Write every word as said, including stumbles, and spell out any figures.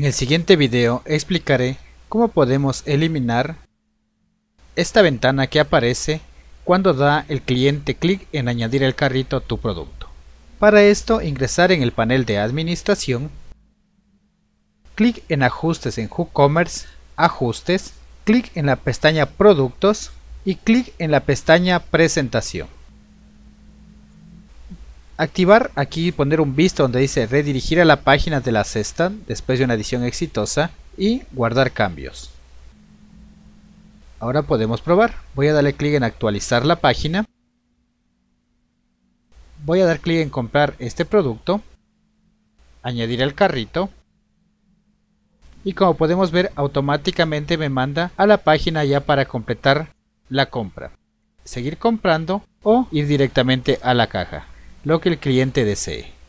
el siguiente video explicaré cómo podemos eliminar esta ventana que aparece cuando da el cliente clic en añadir el carrito a tu producto. Para esto, ingresar en el panel de administración, clic en ajustes en WooCommerce, ajustes, clic en la pestaña productos y clic en la pestaña presentación. Activar aquí, poner un visto donde dice redirigir a la página de la cesta después de una edición exitosa y guardar cambios. Ahora podemos probar. Voy a darle clic en actualizar la página. Voy a dar clic en comprar este producto, añadir al carrito y como podemos ver automáticamente me manda a la página ya para completar la compra. Seguir comprando o ir directamente a la caja, lo que el cliente desee.